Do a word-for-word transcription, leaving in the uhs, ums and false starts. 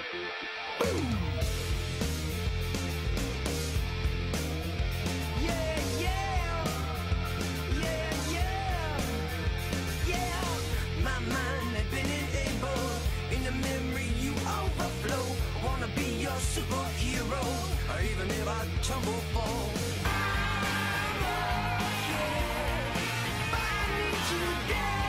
Superhero, or even if I tumble fall, I'm okay. I need you down.